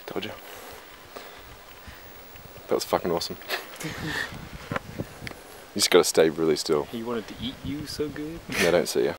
Told you. That was fucking awesome. You just gotta stay really still. He wanted to eat you so good. They don't see you.